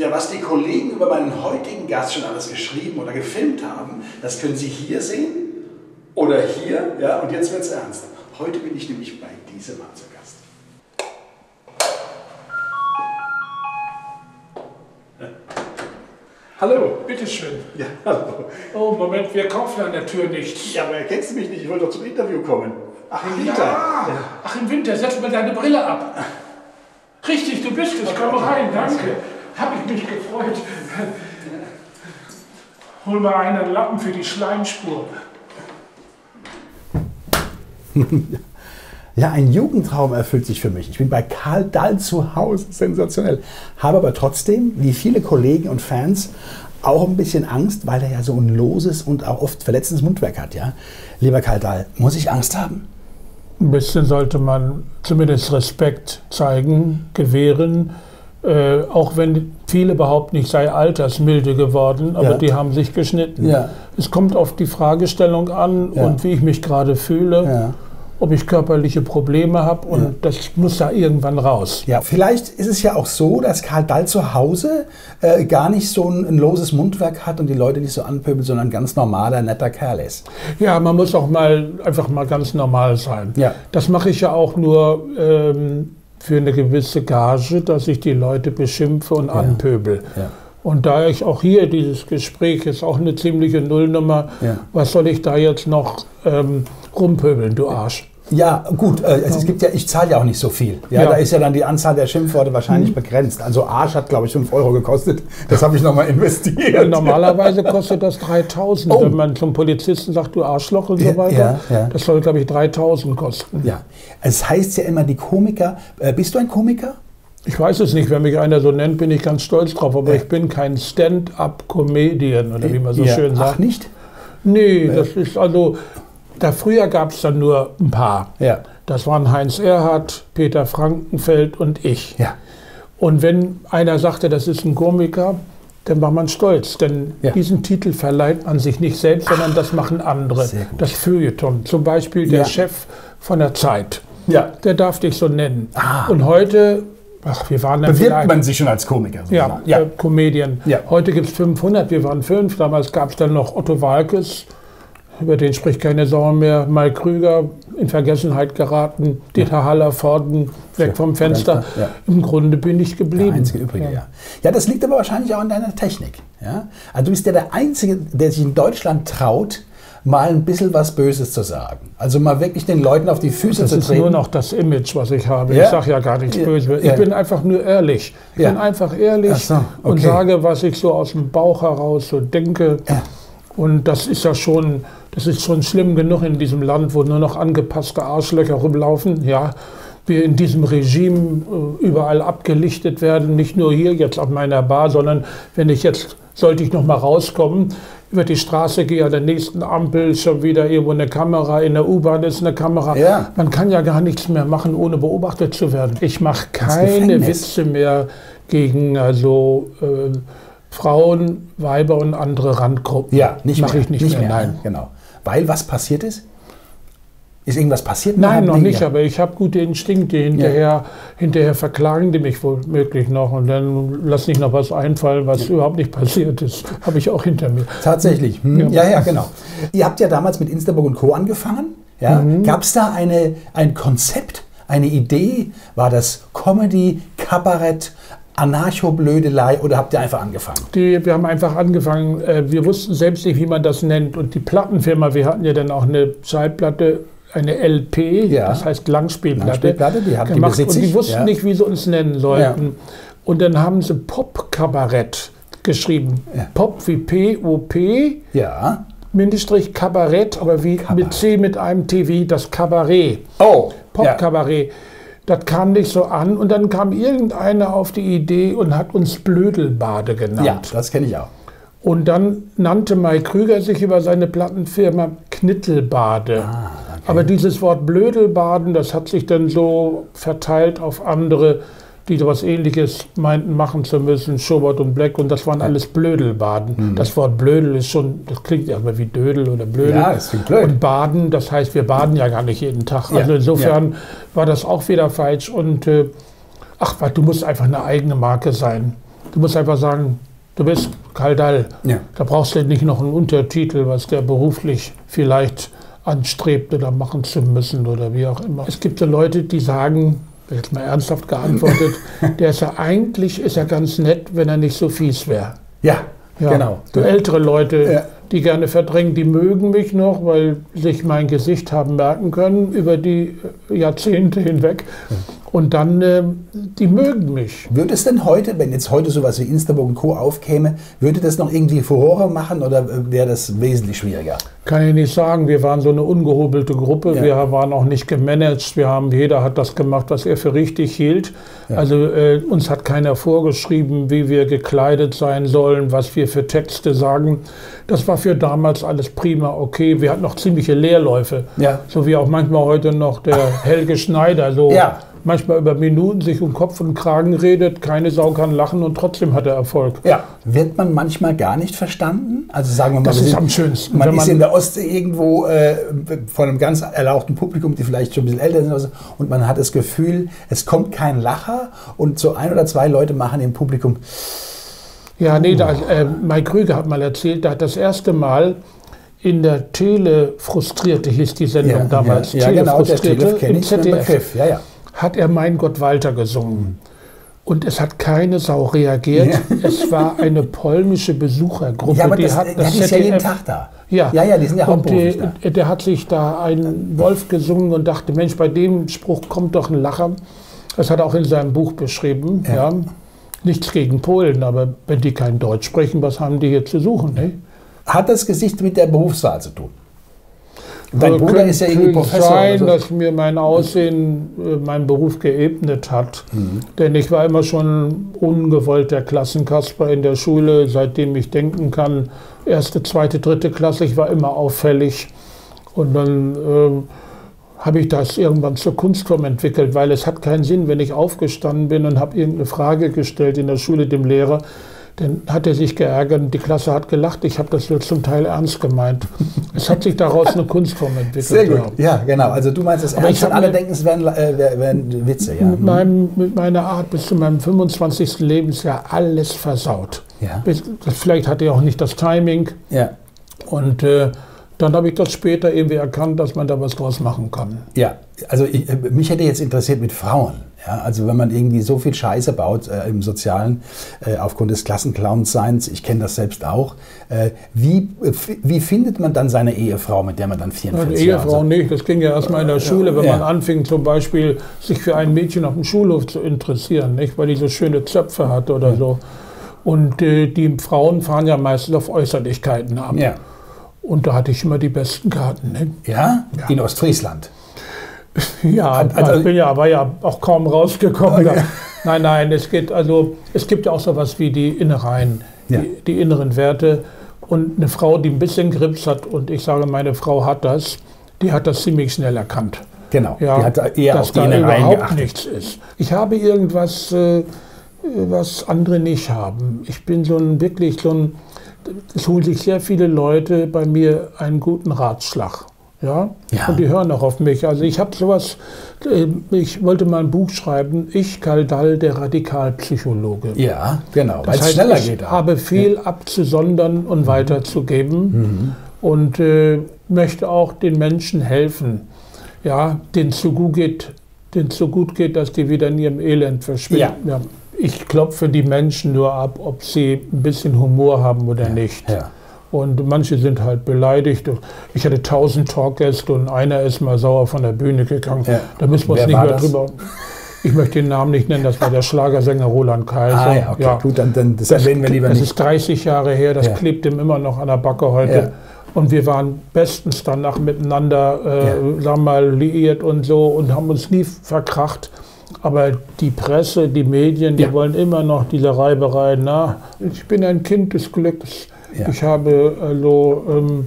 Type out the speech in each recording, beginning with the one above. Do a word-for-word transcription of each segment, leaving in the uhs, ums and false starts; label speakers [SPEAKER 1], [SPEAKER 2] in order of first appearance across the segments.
[SPEAKER 1] Ja, was die Kollegen über meinen heutigen Gast schon alles geschrieben oder gefilmt haben, das können Sie hier sehen oder hier. Ja, und jetzt wird's ernst. Heute bin ich nämlich bei diesem Mann zu Gast.
[SPEAKER 2] Hallo, bitteschön.
[SPEAKER 1] Ja, hallo.
[SPEAKER 2] Oh, Moment, wir kaufen an der Tür nichts.
[SPEAKER 1] Ja, aber erkennst du mich nicht? Ich wollte doch zum Interview kommen. Ach, im Winter.
[SPEAKER 2] Ja. Ja. Ach, im Winter, setz mal deine Brille ab. Richtig, du bist es. Komm rein, danke. Hab ich mich gefreut. Hol mal einen Lappen für die Schleimspur.
[SPEAKER 3] Ja, ein Jugendtraum erfüllt sich für mich. Ich bin bei Karl Dall zu Hause, sensationell. Habe aber trotzdem, wie viele Kollegen und Fans, auch ein bisschen Angst, weil er ja so ein loses und auch oft verletzendes Mundwerk hat. Ja? Lieber Karl Dall, muss ich Angst haben?
[SPEAKER 2] Ein bisschen sollte man zumindest Respekt zeigen, gewähren. Äh, auch wenn viele behaupten, ich sei altersmilde geworden, aber ja. die haben sich geschnitten. Ja. Es kommt auf die Fragestellung an ja. und wie ich mich gerade fühle. Ja. Ob ich körperliche Probleme habe und ja. das muss da irgendwann raus.
[SPEAKER 3] Ja, vielleicht ist es ja auch so, dass Karl Dall zu Hause äh, gar nicht so ein, ein loses Mundwerk hat und die Leute nicht so anpöbeln, sondern ein ganz normaler, netter Kerl ist.
[SPEAKER 2] Ja, man muss auch mal einfach mal ganz normal sein. Ja. Das mache ich ja auch nur ähm, für eine gewisse Gage, dass ich die Leute beschimpfe und ja. anpöbel. Ja. Und da ich auch hier, dieses Gespräch ist auch eine ziemliche Nullnummer, ja. was soll ich da jetzt noch ähm, rumpöbeln, du Arsch?
[SPEAKER 3] Ja, gut, äh, es gibt ja, ich zahle ja auch nicht so viel. Ja, ja. Da ist ja dann die Anzahl der Schimpfworte wahrscheinlich mhm. begrenzt. Also Arsch hat, glaube ich, fünf Euro gekostet. Das habe ich nochmal investiert.
[SPEAKER 2] Ja, normalerweise kostet das dreitausend. Oh. Wenn man zum Polizisten sagt, du Arschloch und so weiter. Ja, ja. Das soll, glaube ich, dreitausend kosten.
[SPEAKER 3] Ja, es heißt ja immer, die Komiker, äh, bist du ein Komiker?
[SPEAKER 2] Ich weiß es nicht, wenn mich einer so nennt, bin ich ganz stolz drauf. Aber ja. ich bin kein Stand-up-Comedian, oder wie man so ja. schön sagt.
[SPEAKER 3] Ach, nicht?
[SPEAKER 2] Nee, ja. das ist also... Da früher gab es dann nur ein paar. Ja. Das waren Heinz Erhardt, Peter Frankenfeld und ich. Ja. Und wenn einer sagte, das ist ein Komiker, dann war man stolz. Denn ja. diesen Titel verleiht man sich nicht selbst, sondern das machen andere. Das Feuilleton. Zum Beispiel der ja. Chef von der Zeit. Ja. Der darf dich so nennen. Ah. Und heute... Ach, wir waren dann
[SPEAKER 3] bewirbt man sich schon als Komiker?
[SPEAKER 2] Ja, ja. Äh, Comedian. Ja. Heute gibt es fünfhundert, wir waren fünf. Damals gab es dann noch Otto Walkes. Über den spricht keine Sau mehr. Mike Krüger, in Vergessenheit geraten. Dieter ja. Hallervorden, weg ja, vom Fenster. Ja. Im Grunde bin ich geblieben.
[SPEAKER 3] Der einzige Übrige, ja. ja. Ja, das liegt aber wahrscheinlich auch an deiner Technik. Ja? Also du bist ja der Einzige, der sich in Deutschland traut, mal ein bisschen was Böses zu sagen. Also mal wirklich den Leuten auf die Füße
[SPEAKER 2] das
[SPEAKER 3] zu treten.
[SPEAKER 2] Das ist nur noch das Image, was ich habe. Ja? Ich sage ja gar nichts ja. Böses. Ich ja. bin einfach nur ehrlich. Ich ja. bin einfach ehrlich so, okay. und sage, was ich so aus dem Bauch heraus so denke. Ja. Und das ist ja schon... Das ist schon schlimm genug in diesem Land, wo nur noch angepasste Arschlöcher rumlaufen. Ja, wir in diesem Regime äh, überall abgelichtet werden. Nicht nur hier jetzt auf meiner Bar, sondern wenn ich jetzt, sollte ich noch mal rauskommen, über die Straße gehe, an der nächsten Ampel schon wieder irgendwo eine Kamera, in der U-Bahn ist eine Kamera. Ja. Man kann ja gar nichts mehr machen, ohne beobachtet zu werden. Ich mache keine Witze mehr gegen also äh, Frauen, Weiber und andere Randgruppen.
[SPEAKER 3] Ja, nicht
[SPEAKER 2] mache ich nicht, nicht mehr. mehr.
[SPEAKER 3] Nein, genau. Weil was passiert ist? Ist irgendwas passiert?
[SPEAKER 2] Nein, noch nicht, aber ich habe gute Instinkte. Hinterher, ja. hinterher verklagen die mich womöglich noch und dann lass nicht noch was einfallen, was ja. überhaupt nicht passiert ist. Habe ich auch hinter mir.
[SPEAKER 3] Tatsächlich. Hm. Ja. ja, ja, genau. Ihr habt ja damals mit Instaburg und Co. angefangen. Ja? Mhm. Gab es da eine, ein Konzept, eine Idee? War das Comedy, Kabarett, Anarcho-Blödelei oder habt ihr einfach angefangen?
[SPEAKER 2] Die, wir haben einfach angefangen. Wir wussten selbst nicht, wie man das nennt. Und die Plattenfirma, wir hatten ja dann auch eine Schallplatte, eine L P, ja. das heißt Langspielplatte,
[SPEAKER 3] Langspielplatte die hat
[SPEAKER 2] gemacht.
[SPEAKER 3] Die
[SPEAKER 2] und die wussten ja. nicht, wie sie uns nennen sollten. Ja. Und dann haben sie Pop-Kabarett geschrieben. Ja. Pop wie P O P,
[SPEAKER 3] ja.
[SPEAKER 2] Bindestrich Kabarett, aber wie
[SPEAKER 3] Kabarett.
[SPEAKER 2] mit C mit einem T wie das Kabarett.
[SPEAKER 3] Oh,
[SPEAKER 2] Pop-Kabarett. Ja. Das kam nicht so an und dann kam irgendeiner auf die Idee und hat uns Blödelbade genannt.
[SPEAKER 3] Ja, das kenne ich auch.
[SPEAKER 2] Und dann nannte Mike Krüger sich über seine Plattenfirma Knittelbade. Ah, okay. Aber dieses Wort Blödelbaden, das hat sich dann so verteilt auf andere, die sowas Ähnliches meinten machen zu müssen, Schubert und Black, und das waren ja. alles Blödelbaden. Mhm. Das Wort Blödel ist schon, das klingt ja immer wie Dödel oder Blödel.
[SPEAKER 3] Ja, das klingt blöd.
[SPEAKER 2] Und Baden, das heißt, wir baden ja gar nicht jeden Tag. Also ja. insofern ja. war das auch wieder falsch. Und äh, ach, du musst einfach eine eigene Marke sein. Du musst einfach sagen, du bist Karl Dall. Ja. Da brauchst du nicht noch einen Untertitel, was der beruflich vielleicht anstrebt oder machen zu müssen oder wie auch immer. Es gibt so Leute, die sagen, jetzt mal ernsthaft geantwortet, der ist ja eigentlich ist er ganz nett, wenn er nicht so fies wäre.
[SPEAKER 3] Ja, ja, genau.
[SPEAKER 2] So ältere Leute, ja. die gerne verdrängen, die mögen mich noch, weil sich mein Gesicht haben merken können über die Jahrzehnte hinweg. Ja. Und dann, äh, die mögen mich.
[SPEAKER 3] Würde es denn heute, wenn jetzt heute sowas wie Instabook und Co. aufkäme, würde das noch irgendwie Furore machen oder wäre das wesentlich schwieriger?
[SPEAKER 2] Kann ich nicht sagen. Wir waren so eine ungehobelte Gruppe. Ja. Wir waren auch nicht gemanagt. Wir haben, jeder hat das gemacht, was er für richtig hielt. Ja. Also äh, uns hat keiner vorgeschrieben, wie wir gekleidet sein sollen, was wir für Texte sagen. Das war für damals alles prima okay. Wir hatten noch ziemliche Leerläufe. Ja. So wie auch manchmal heute noch der Helge Schneider. So. Ja. Manchmal über Minuten sich um Kopf und Kragen redet, keine Sau kann lachen und trotzdem hat er Erfolg.
[SPEAKER 3] Ja. Wird man manchmal gar nicht verstanden? Also sagen wir mal,
[SPEAKER 2] das ist am schönsten.
[SPEAKER 3] Man, man ist in der Ostsee irgendwo äh, vor einem ganz erlauchten Publikum, die vielleicht schon ein bisschen älter sind, und man hat das Gefühl, es kommt kein Lacher und so ein oder zwei Leute machen im Publikum.
[SPEAKER 2] Ja, nee, da, äh, Mike Krüger hat mal erzählt, da hat das erste Mal in der Tele Frustrierte, hieß die Sendung ja, damals.
[SPEAKER 3] Ja, ja genau, der Begriff kenne ich, den Begriff, ja, ja.
[SPEAKER 2] Hat er Mein Gott Walter gesungen. Und es hat keine Sau reagiert. Ja. Es war eine polnische Besuchergruppe.
[SPEAKER 3] Ja, aber
[SPEAKER 2] die
[SPEAKER 3] das,
[SPEAKER 2] hat
[SPEAKER 3] das ist ja jeden Tag da.
[SPEAKER 2] Ja,
[SPEAKER 3] ja, ja, die sind ja
[SPEAKER 2] hauptberuflich da. Der, der hat sich da einen Wolf gesungen und dachte, Mensch, bei dem Spruch kommt doch ein Lacher. Das hat er auch in seinem Buch beschrieben. Ja. Ja. Nichts gegen Polen, aber wenn die kein Deutsch sprechen, was haben die hier zu suchen? Ne?
[SPEAKER 3] Hat das Gesicht mit der Berufswahl zu tun? Dein also Bruder ist ja irgendwie Professor.
[SPEAKER 2] Sein, so. Dass mir mein Aussehen, äh, mein Beruf geebnet hat. Mhm. Denn ich war immer schon ungewollt der Klassenkasper in der Schule, seitdem ich denken kann. Erste, zweite, dritte Klasse, ich war immer auffällig. Und dann äh, habe ich das irgendwann zur Kunstform entwickelt, weil es hat keinen Sinn, wenn ich aufgestanden bin und habe irgendeine Frage gestellt in der Schule dem Lehrer. Dann hat er sich geärgert und die Klasse hat gelacht. Ich habe das nur zum Teil ernst gemeint. Es hat sich daraus eine Kunstform entwickelt.
[SPEAKER 3] Sehr gut, ja, ja genau. Also du meinst es ernst und alle denken, es wären, äh, wären Witze. Ja.
[SPEAKER 2] Mit, meinem, mit meiner Art bis zu meinem fünfundzwanzigsten Lebensjahr alles versaut. Ja. Bis, vielleicht hatte ich auch nicht das Timing. Ja. Und äh, dann habe ich das später irgendwie erkannt, dass man da was draus machen kann.
[SPEAKER 3] Ja, also ich, mich hätte jetzt interessiert mit Frauen. Ja, also wenn man irgendwie so viel Scheiße baut äh, im Sozialen, äh, aufgrund des Klassenclowns-Seins, ich kenne das selbst auch, äh, wie, wie findet man dann seine Ehefrau, mit der man dann vierundvierzig
[SPEAKER 2] Jahre... Ehefrau nicht, das ging ja erstmal in der Schule, wenn ja. man anfing zum Beispiel, sich für ein Mädchen auf dem Schulhof zu interessieren, nicht, weil die so schöne Zöpfe hat oder ja. so. Und äh, die Frauen fahren ja meistens auf Äußerlichkeiten ab. Ja. Und da hatte ich immer die besten Karten. Ne?
[SPEAKER 3] Ja? Ja? In Ostfriesland?
[SPEAKER 2] Ja, also, ich bin ja, war ja auch kaum rausgekommen. Okay. Nein, nein, es geht also, es gibt ja auch sowas wie die Innereien, ja. die, die inneren Werte. Und eine Frau, die ein bisschen Grips hat, und ich sage, meine Frau hat das, die hat das ziemlich schnell erkannt.
[SPEAKER 3] Genau,
[SPEAKER 2] ja,
[SPEAKER 3] die hat eher
[SPEAKER 2] dass
[SPEAKER 3] auf die
[SPEAKER 2] da
[SPEAKER 3] Innereien
[SPEAKER 2] überhaupt
[SPEAKER 3] geachtet.
[SPEAKER 2] Nichts ist. Ich habe irgendwas, äh, was andere nicht haben. Ich bin so ein wirklich so ein, es holen sich sehr viele Leute bei mir einen guten Ratschlag. Ja? Ja. Und die hören auch auf mich. Also ich habe sowas, ich wollte mal ein Buch schreiben, ich, Karl Dall, der Radikalpsychologe.
[SPEAKER 3] Ja, genau,
[SPEAKER 2] weil es schneller geht. Ich habe viel ja. abzusondern und mhm. weiterzugeben mhm. und äh, möchte auch den Menschen helfen, ja, denen so gut geht, denen so gut geht, dass die wieder in ihrem Elend verschwinden. Ja. Ja. Ich klopfe die Menschen nur ab, ob sie ein bisschen Humor haben oder ja. nicht. Ja. Und manche sind halt beleidigt. Ich hatte tausend Talkgäste und einer ist mal sauer von der Bühne gegangen. Ja. Da müssen wir uns nicht mehr drüber... Ich möchte den Namen nicht nennen, das war der Schlagersänger Roland Kaiser.
[SPEAKER 3] Ah ja, okay, ja. gut, dann, dann das erwähnen wir lieber
[SPEAKER 2] das
[SPEAKER 3] nicht.
[SPEAKER 2] Das ist dreißig Jahre her, das ja. klebt ihm immer noch an der Backe heute. Ja. Und wir waren bestens danach miteinander, äh, ja. sagen wir mal, liiert und so und haben uns nie verkracht. Aber die Presse, die Medien, die ja. wollen immer noch diese Reiberei. Na, ich bin ein Kind des Glücks. Ja. Ich habe also ähm,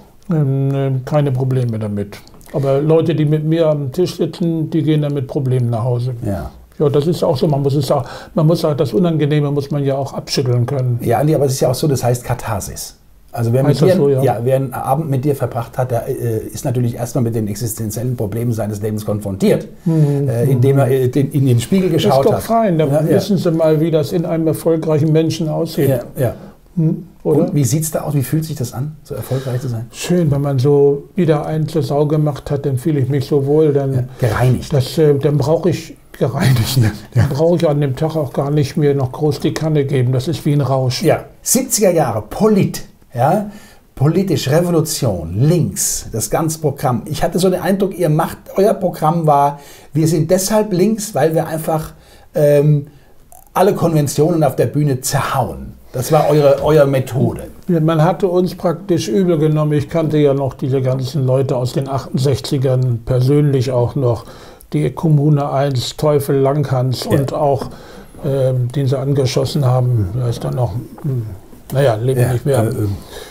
[SPEAKER 2] ähm, keine Probleme damit. Aber Leute, die mit mir am Tisch sitzen, die gehen dann mit Problemen nach Hause. Ja. Ja, das ist auch so. Man muss es auch, man muss auch das Unangenehme muss man ja auch abschütteln können.
[SPEAKER 3] Ja, Andi, aber es ist ja auch so, das heißt Katharsis. Also wer, mit dir, so, ja. Ja, wer einen Abend mit dir verbracht hat, der äh, ist natürlich erstmal mit den existenziellen Problemen seines Lebens konfrontiert, mhm. äh, indem er äh, den, in den Spiegel geschaut hat.
[SPEAKER 2] Das ist doch fein, da ja, wissen ja. Sie mal, wie das in einem erfolgreichen Menschen aussieht.
[SPEAKER 3] Ja, ja. Hm, oder? Und wie sieht es da aus? Wie fühlt sich das an, so erfolgreich zu sein?
[SPEAKER 2] Schön, wenn man so wieder einen zur Sau gemacht hat, dann fühle ich mich so wohl. Dann,
[SPEAKER 3] ja, gereinigt.
[SPEAKER 2] Das, äh, dann brauche ich gereinigt. Ja. Dann brauche ich an dem Tag auch gar nicht mehr noch groß die Kanne geben. Das ist wie ein Rausch.
[SPEAKER 3] Ja, siebziger Jahre, Polit, ja, politisch, Revolution, links, das ganze Programm. Ich hatte so den Eindruck, ihr macht, euer Programm war, wir sind deshalb links, weil wir einfach ähm, alle Konventionen auf der Bühne zerhauen. Das war eure, eure Methode.
[SPEAKER 2] Man hatte uns praktisch übel genommen. Ich kannte ja noch diese ganzen Leute aus den achtundsechzigern persönlich auch noch. Die Kommune eins, Teufel Langhans ja. und auch, äh, den sie angeschossen haben, da ist dann noch, naja, lebt ja, nicht mehr. Äh, äh.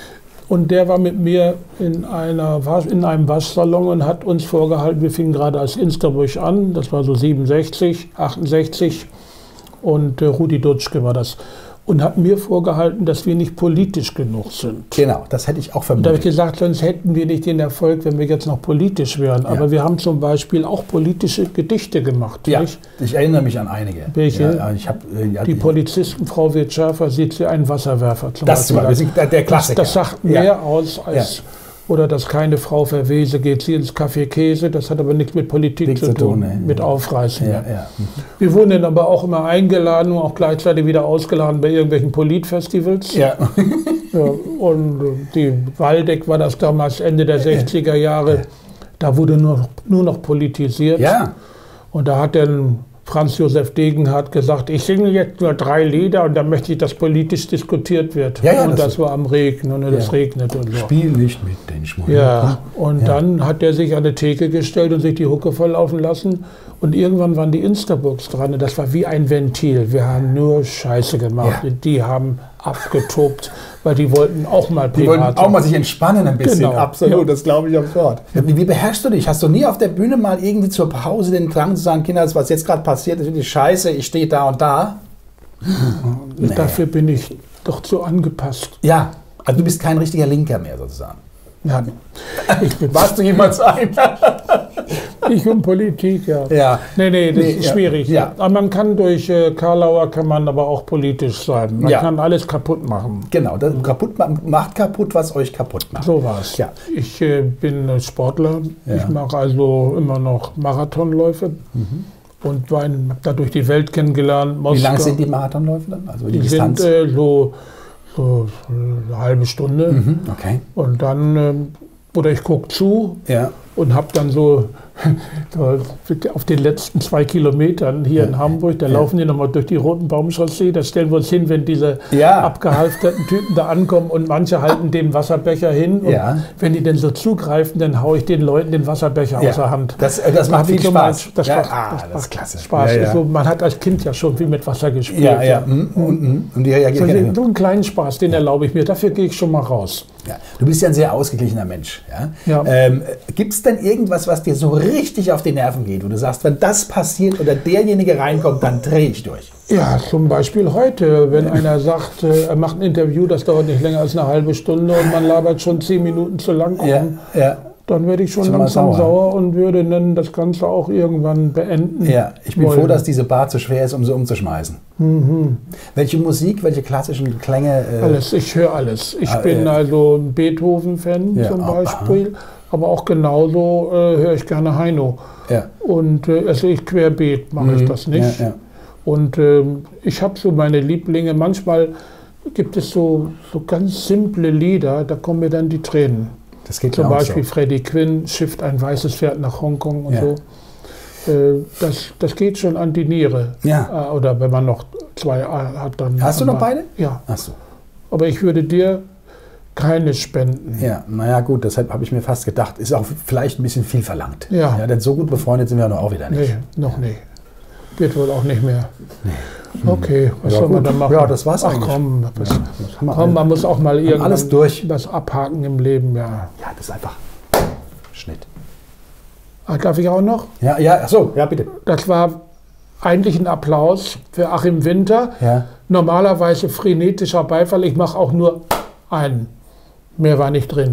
[SPEAKER 2] Und der war mit mir in, einer, in einem Waschsalon und hat uns vorgehalten, wir fingen gerade als Insterburg an, das war so siebenundsechzig, achtundsechzig und äh, Rudi Dutschke war das. Und hat mir vorgehalten, dass wir nicht politisch genug sind.
[SPEAKER 3] Genau, das hätte ich auch vermutet.
[SPEAKER 2] Und da habe ich gesagt, sonst hätten wir nicht den Erfolg, wenn wir jetzt noch politisch wären. Ja. Aber wir haben zum Beispiel auch politische Gedichte gemacht.
[SPEAKER 3] Ja,
[SPEAKER 2] nicht?
[SPEAKER 3] Ich erinnere mich an einige.
[SPEAKER 2] Welche?
[SPEAKER 3] Ja, ich hab, ja,
[SPEAKER 2] die Polizisten, Frau wird schärfer, sieht sie einen Wasserwerfer. Zum
[SPEAKER 3] das
[SPEAKER 2] Beispiel.
[SPEAKER 3] War der Klassiker.
[SPEAKER 2] Das, das sagt mehr ja. aus als... Ja. Oder dass keine Frau verwese, geht sie ins Café Käse. Das hat aber nichts mit Politik nichts zu tun, tun mit Aufreißen. Ja, ja. Mhm. Wir wurden dann aber auch immer eingeladen und auch gleichzeitig wieder ausgeladen bei irgendwelchen Politfestivals.
[SPEAKER 3] Ja.
[SPEAKER 2] Ja, und die Waldeck war das damals Ende der sechziger Jahre. Da wurde nur, nur noch politisiert.
[SPEAKER 3] Ja.
[SPEAKER 2] Und da hat dann Franz Josef Degenhardt gesagt, ich singe jetzt nur drei Lieder und dann möchte ich, dass politisch diskutiert wird.
[SPEAKER 3] Ja, ja,
[SPEAKER 2] und
[SPEAKER 3] das,
[SPEAKER 2] das war am Regen und es ja. regnet und so.
[SPEAKER 3] Spiel nicht mit den Schmollen.
[SPEAKER 2] Ja, und ja. dann hat er sich an die Theke gestellt und sich die Hucke volllaufen lassen. Und irgendwann waren die Instaburgs dran und das war wie ein Ventil. Wir haben nur Scheiße gemacht. Ja. Die haben abgetobt, weil die wollten auch mal privat.
[SPEAKER 3] Die wollten auch mal sich entspannen ein bisschen.
[SPEAKER 2] Genau.
[SPEAKER 3] Absolut, ja. Das glaube ich auf Wort. Wie, wie beherrschst du dich? Hast du nie auf der Bühne mal irgendwie zur Pause den Drang zu sagen, Kinder, das, was jetzt gerade passiert, das ist wirklich scheiße, ich stehe da und da?
[SPEAKER 2] Nee. Dafür bin ich doch zu angepasst.
[SPEAKER 3] Ja, also du bist kein richtiger Linker mehr sozusagen.
[SPEAKER 2] Ja,
[SPEAKER 3] ich bin warst du jemals ein?
[SPEAKER 2] Ich bin Politik, ja.
[SPEAKER 3] ja.
[SPEAKER 2] Nee, nee, das nee, ist schwierig.
[SPEAKER 3] Ja.
[SPEAKER 2] Aber man kann durch äh, Karlauer kann man aber auch politisch sein. Man ja. kann alles kaputt machen.
[SPEAKER 3] Genau, das kaputt, macht kaputt, was euch kaputt macht.
[SPEAKER 2] So war es.
[SPEAKER 3] Ja.
[SPEAKER 2] Ich äh, bin äh, Sportler. Ja. Ich mache also immer noch Marathonläufe. Mhm. Und habe da durch die Welt kennengelernt.
[SPEAKER 3] Moskau. Wie lang sind die Marathonläufe dann? Also die,
[SPEAKER 2] die
[SPEAKER 3] Distanz?
[SPEAKER 2] sind äh, so, so eine halbe Stunde.
[SPEAKER 3] Mhm. Okay.
[SPEAKER 2] Und dann, äh, oder ich gucke zu
[SPEAKER 3] ja.
[SPEAKER 2] und habe dann so auf den letzten zwei Kilometern hier ja. in Hamburg, da ja. laufen die nochmal durch die Roten Baumchaussee, da stellen wir uns hin, wenn diese
[SPEAKER 3] ja.
[SPEAKER 2] abgehalfterten Typen da ankommen und manche halten den Wasserbecher hin und
[SPEAKER 3] ja.
[SPEAKER 2] wenn die denn so zugreifen, dann haue ich den Leuten den Wasserbecher
[SPEAKER 3] ja.
[SPEAKER 2] aus der Hand.
[SPEAKER 3] Das, das macht viel
[SPEAKER 2] so
[SPEAKER 3] Spaß.
[SPEAKER 2] Mal, das,
[SPEAKER 3] ja.
[SPEAKER 2] macht,
[SPEAKER 3] ah,
[SPEAKER 2] das,
[SPEAKER 3] das
[SPEAKER 2] macht
[SPEAKER 3] ist klasse.
[SPEAKER 2] Spaß.
[SPEAKER 3] Ja, ja.
[SPEAKER 2] So, man hat als Kind ja schon viel mit Wasser gespielt.
[SPEAKER 3] Ja, ja. Mhm. Und, und die reagieren
[SPEAKER 2] so, den, so einen kleinen Spaß, den ja. erlaube ich mir, dafür gehe ich schon mal raus.
[SPEAKER 3] Ja. Du bist ja ein sehr ausgeglichener Mensch. Ja?
[SPEAKER 2] Ja.
[SPEAKER 3] Ähm, gibt es denn irgendwas, was dir so richtig auf die Nerven geht, wo du sagst, wenn das passiert oder derjenige reinkommt, dann drehe ich durch?
[SPEAKER 2] Ja, zum Beispiel heute, wenn einer sagt, er macht ein Interview, das dauert nicht länger als eine halbe Stunde und man labert schon zehn Minuten zu lang um,
[SPEAKER 3] ja, ja.
[SPEAKER 2] dann werde ich schon, schon langsam sauer. sauer und würde dann das Ganze auch irgendwann beenden.
[SPEAKER 3] Ja, ich bin
[SPEAKER 2] wollen.
[SPEAKER 3] froh, dass diese Bar zu schwer ist, um sie umzuschmeißen.
[SPEAKER 2] Mhm.
[SPEAKER 3] Welche Musik, welche klassischen Klänge? Äh
[SPEAKER 2] alles, ich höre alles. Ich
[SPEAKER 3] ah,
[SPEAKER 2] bin
[SPEAKER 3] äh,
[SPEAKER 2] also ein Beethoven-Fan
[SPEAKER 3] ja,
[SPEAKER 2] zum
[SPEAKER 3] oh,
[SPEAKER 2] Beispiel, aha. aber auch genauso äh, höre ich gerne Heino.
[SPEAKER 3] Ja.
[SPEAKER 2] Und äh, also ich querbeet mache
[SPEAKER 3] mhm.
[SPEAKER 2] ich das nicht.
[SPEAKER 3] Ja, ja.
[SPEAKER 2] Und äh, ich habe so meine Lieblinge. Manchmal gibt es so, so ganz simple Lieder, da kommen mir dann die Tränen.
[SPEAKER 3] Das geht
[SPEAKER 2] Zum Beispiel
[SPEAKER 3] so.
[SPEAKER 2] Freddie Quinn, Schifft ein weißes Pferd nach Hongkong und
[SPEAKER 3] ja.
[SPEAKER 2] so. Äh, das, das geht schon an die Niere.
[SPEAKER 3] Ja.
[SPEAKER 2] Äh, oder wenn man noch zwei hat, dann...
[SPEAKER 3] Hast du noch beide?
[SPEAKER 2] Ja.
[SPEAKER 3] Ach so.
[SPEAKER 2] Aber ich würde dir keine spenden.
[SPEAKER 3] Ja, naja gut, deshalb habe ich mir fast gedacht, ist auch vielleicht ein bisschen viel verlangt.
[SPEAKER 2] Ja.
[SPEAKER 3] Ja, denn so gut befreundet sind wir noch auch wieder nicht.
[SPEAKER 2] Nee, noch nicht. Wird wohl auch nicht mehr.
[SPEAKER 3] Nee.
[SPEAKER 2] Okay, was
[SPEAKER 3] ja,
[SPEAKER 2] soll
[SPEAKER 3] gut.
[SPEAKER 2] man dann machen?
[SPEAKER 3] Ja, das war's
[SPEAKER 2] Ach,
[SPEAKER 3] eigentlich.
[SPEAKER 2] Komm, das,
[SPEAKER 3] ja,
[SPEAKER 2] das komm man muss auch mal irgendwann
[SPEAKER 3] alles durch.
[SPEAKER 2] was abhaken im Leben. Ja,
[SPEAKER 3] ja das ist einfach Schnitt.
[SPEAKER 2] Ach, darf ich auch noch?
[SPEAKER 3] Ja, ja, ach so, ja bitte.
[SPEAKER 2] Das war eigentlich ein Applaus für Achim Winter.
[SPEAKER 3] Ja.
[SPEAKER 2] Normalerweise frenetischer Beifall. Ich mache auch nur einen. Mehr war nicht drin.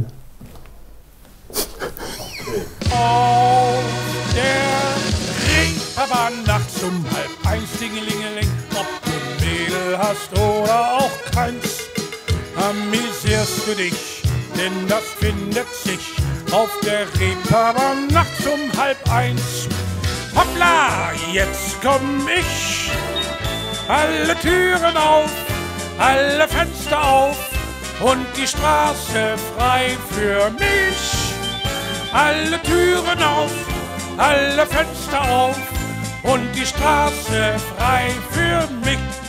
[SPEAKER 4] Auf der Reeperbahn nachts um halb eins, Dingelingeling, ob du ein Mädel hast oder auch keins, amüsierst du dich, denn das findet sich auf der Reeperbahn nachts um halb eins. Hoppla, jetzt komm ich, alle Türen auf, alle Fenster auf und die Straße frei für mich. Alle Türen auf, alle Fenster auf und die Straße frei für mich.